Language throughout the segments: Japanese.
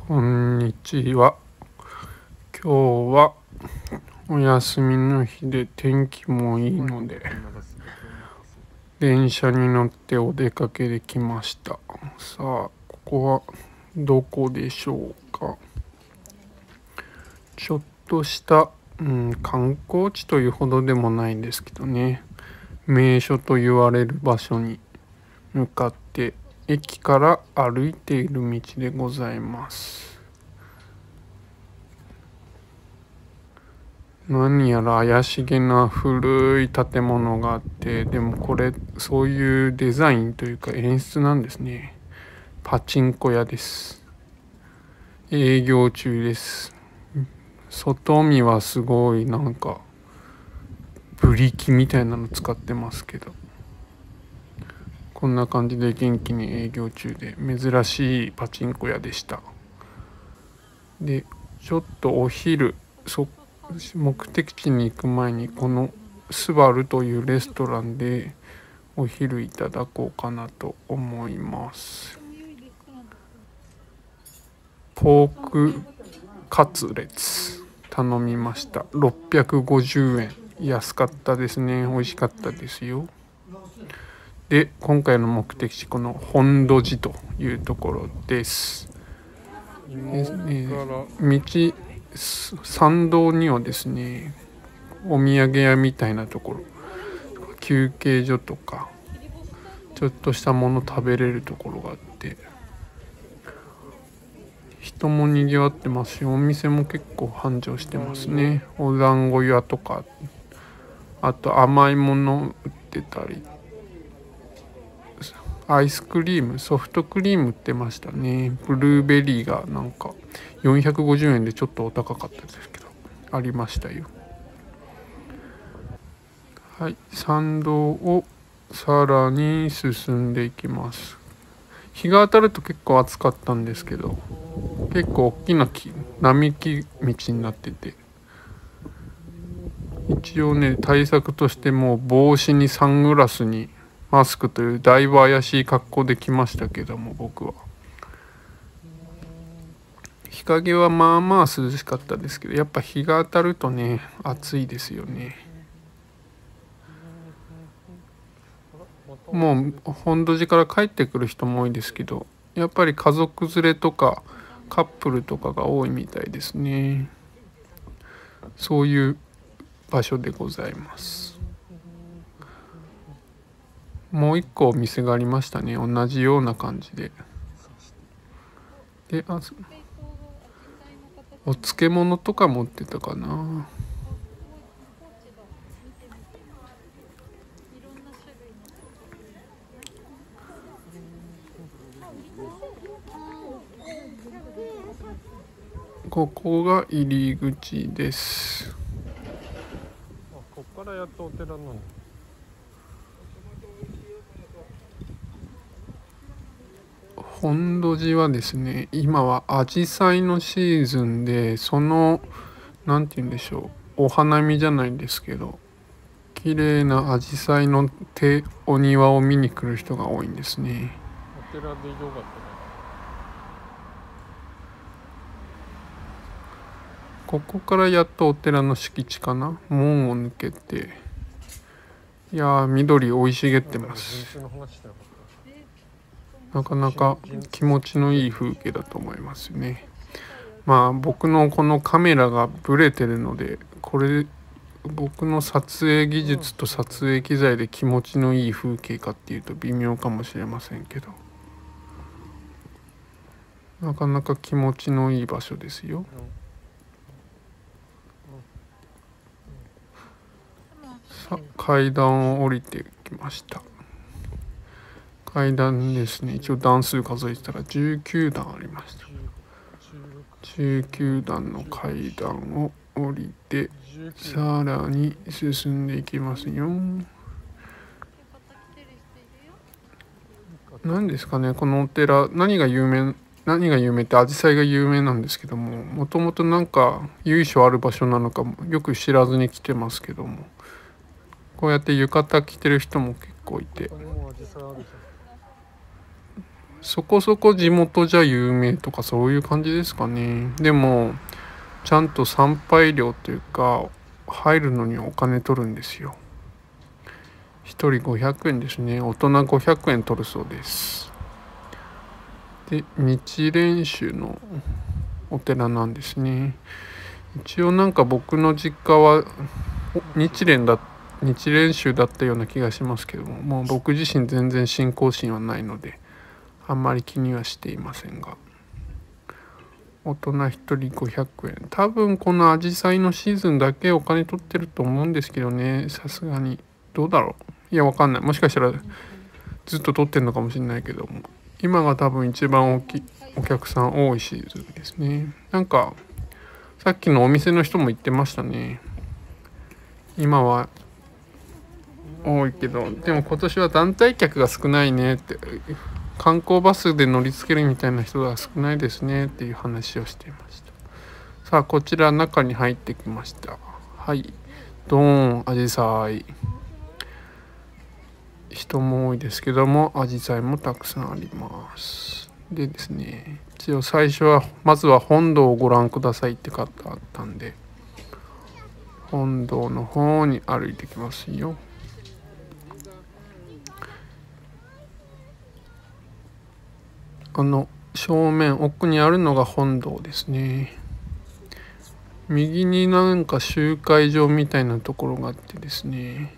こんにちは。今日はお休みの日で天気もいいので電車に乗ってお出かけできました。さあ、ここはどこでしょうか。ちょっとした、観光地というほどでもないんですけどね、名所と言われる場所に向かって駅から歩いている道でございます。何やら怪しげな古い建物があって、でもこれそういうデザインというか演出なんですね。パチンコ屋です。営業中です。外見はすごいなんかブリキみたいなの使ってますけど、こんな感じで元気に営業中で珍しいパチンコ屋でした。でちょっとお昼目的地に行く前にこのスバルというレストランでお昼いただこうかなと思います。ポークカツレツ頼みました。650円、安かったですね。美味しかったですよ。で今回の目的地、この本土寺というところです。参道にはですね、お土産屋みたいなところ、休憩所とかちょっとしたもの食べれるところがあって、人もにぎわってますし、お店も結構繁盛してますね。お団子屋とか、あと甘いもの売ってたり、アイスクリーム、ソフトクリーム売ってましたね。ブルーベリーがなんか450円でちょっとお高かったですけどありましたよ。はい、参道をさらに進んでいきます。日が当たると結構暑かったんですけど、結構大きな並木道になってて、一応ね対策としても帽子にサングラスにマスクというだいぶ怪しい格好で来ましたけども、僕は日陰はまあまあ涼しかったですけど、やっぱ日が当たるとね暑いですよね。もう本土寺から帰ってくる人も多いですけど、やっぱり家族連れとかカップルとかが多いみたいですね。そういう場所でございます。もう一個お店がありましたね、同じような感じで。で、お漬物とか持ってたかな。ここが入り口です。ここからやっとお寺なんだ。本土寺はですね、今はアジサイのシーズンで、そのなんて言うんでしょう、お花見じゃないんですけど、綺麗なアジサイのお庭を見に来る人が多いんですね。お寺でよかったね。ここからやっとお寺の敷地かな、門を抜けて、いやー緑生い茂ってます。なかなか気持ちのいい風景だと思いますね。まあ僕のこのカメラがブレてるので、これ僕の撮影技術と撮影機材で気持ちのいい風景かっていうと微妙かもしれませんけど、なかなか気持ちのいい場所ですよ。さあ階段を降りてきました。階段ですね、一応段数数えてたら19段ありました。19段の階段を降りてさらに進んでいきますよ。何ですかね、このお寺何が有名ってアジサイが有名なんですけども、もともとなんか由緒ある場所なのかもよく知らずに来てますけども、こうやって浴衣着てる人も結構いて、 そこそこ地元じゃ有名とかそういう感じですかね。でもちゃんと参拝料というか入るのにお金取るんですよ。1人500円ですね。大人500円取るそうです。で、日蓮宗のお寺なんですね。一応なんか僕の実家は日蓮宗だったような気がしますけども、もう僕自身全然信仰心はないのであんまり気にはしていませんが、大人1人500円。多分このアジサイのシーズンだけお金取ってると思うんですけどね。さすがにどうだろう。いや、わかんない。もしかしたらずっと取ってるのかもしれないけども、今が多分一番お客さん多いシーズンですね。なんかさっきのお店の人も言ってましたね。今は多いけど、でも今年は団体客が少ないねって、観光バスで乗り付けるみたいな人が少ないですねっていう話をしていました。さあ、こちら中に入ってきました。はい、ドーン、アジサイ。人も多いですけども、アジサイもたくさんあります。でですね、一応最初はまずは本堂をご覧くださいって書いてあったんで、本堂の方に歩いてきますよ。正面奥にあるのが本堂ですね。右になんか集会場みたいなところがあってですね、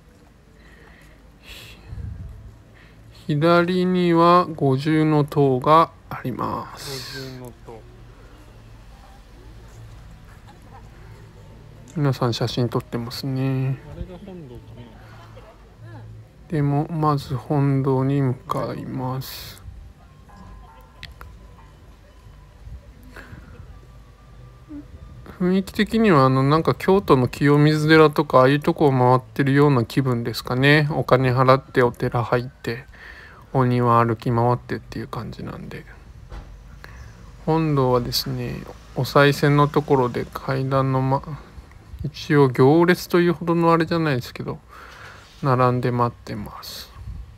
左には五重塔があります。皆さん写真撮ってますね。でもまず本堂に向かいます。雰囲気的にはなんか京都の清水寺とかああいうとこを回ってるような気分ですかね。お金払ってお寺入ってお庭歩き回ってっていう感じなんで、本堂はですね、お賽銭のところで階段の、一応行列というほどのあれじゃないですけど並んで待ってます。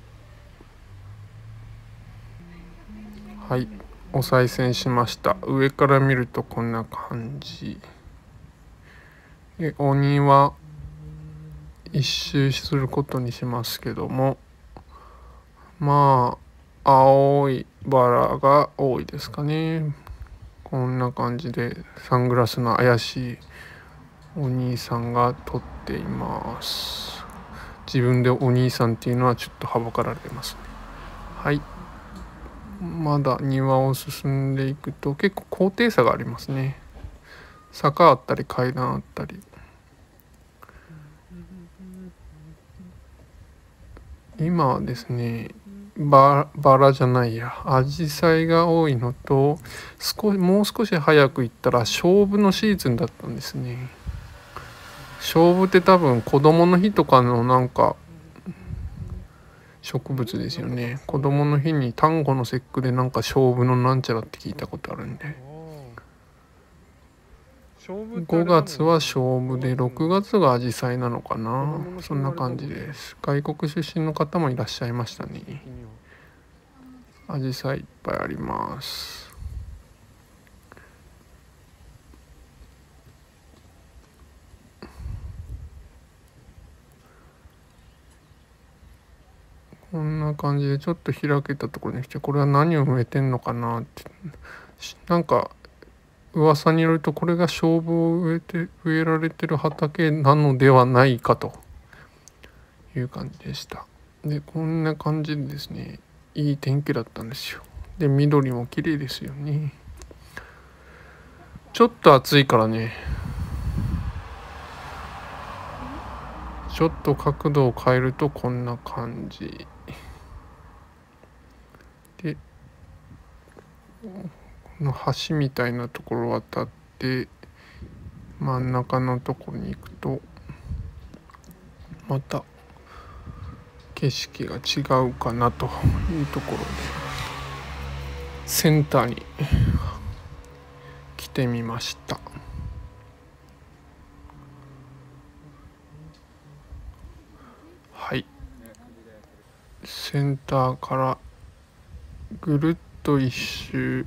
はい、お賽銭しました。上から見るとこんな感じで、お庭一周することにしますけども、まあ青いバラが多いですかね。こんな感じでサングラスの怪しいお兄さんが撮っています。自分でお兄さんっていうのはちょっとはばかられてますね。はい、まだ庭を進んでいくと結構高低差がありますね。坂あったり階段あったり。今はですね、バラじゃないや、アジサイが多いのと、もう少し早く行ったら菖蒲のシーズンだったんですね。菖蒲って多分子供の日とかのなんか植物ですよね。子供の日に端午の節句でなんか菖蒲のなんちゃらって聞いたことあるんで。5月は菖蒲で6月がアジサイなのかな。そんな感じです。外国出身の方もいらっしゃいましたね。アジサイいっぱいあります。こんな感じでちょっと開けたところに来て、これは何を植えてんのかなって、なんか噂によるとこれが菖蒲を植えられてる畑なのではないかという感じでした。で、こんな感じでですね、いい天気だったんですよ。で、緑も綺麗ですよね。ちょっと暑いからね、ちょっと角度を変えるとこんな感じで、この橋みたいなところを渡って真ん中のところに行くとまた景色が違うかなというところで、センターに来てみました。はい、センターからぐるっと一周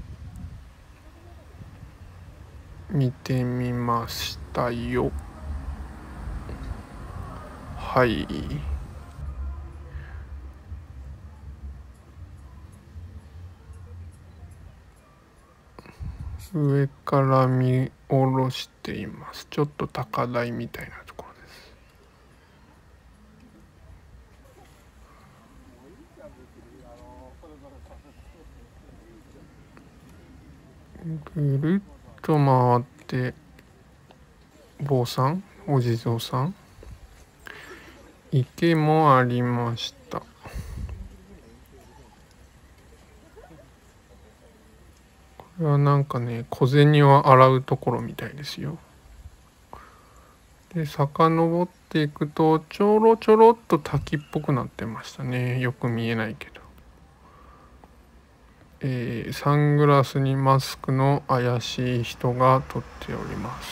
見てみましたよ。はい。上から見下ろしています。ちょっと高台みたいなところです。ぐるっと回って坊さん、お地蔵さん、池もありました。これはなんかね、小銭を洗うところみたいですよ。で、遡っていくとちょろちょろっと滝っぽくなってましたね。よく見えないけど。サングラスにマスクの怪しい人が撮っております。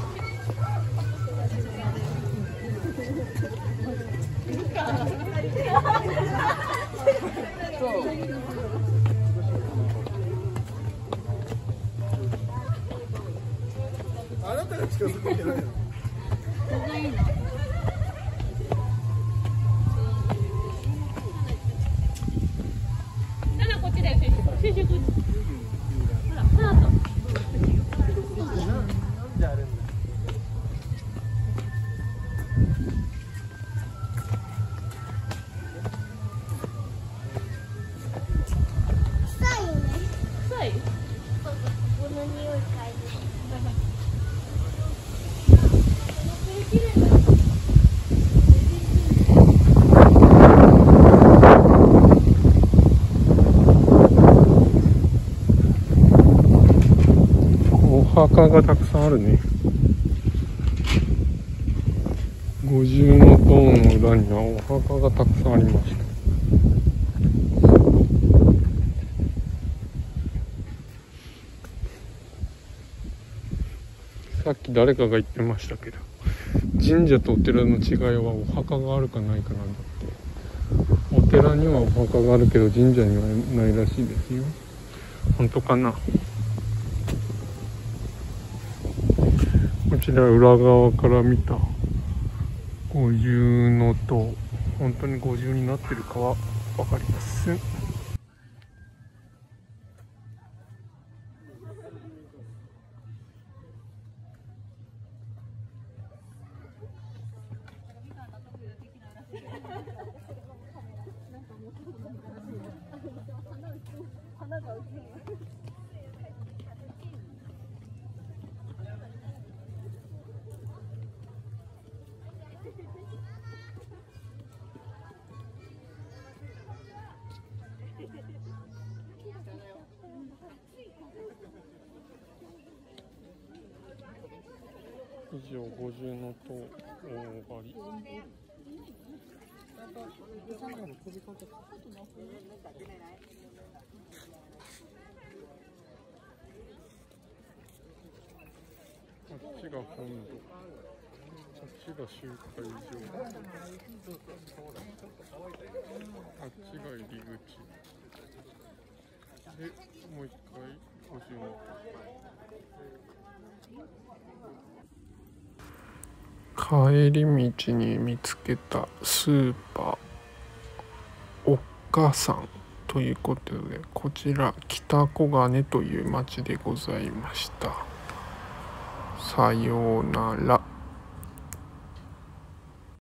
あなたが近づいてないの。 こっちだよ、シュシュ。ほら、ハート。なんであるんだ。 臭いよね。 臭い？ ここの匂い嗅いで。 お墓がたくさんあるね。五重の塔の裏にはお墓がたくさんありました。さっき誰かが言ってましたけど、神社とお寺の違いはお墓があるかないかなんだって。お寺にはお墓があるけど神社にはないらしいですよ。本当かな。こちら裏側から見た五重の塔、本当に五重になってるかは分かりません。以上、五重の塔終わり。あっちが本土、あっちが集会場、あっちが入り口で、もう一回五重の塔。帰り道に見つけたスーパーおっかさんということで、こちら北小金という町でございました。さようなら。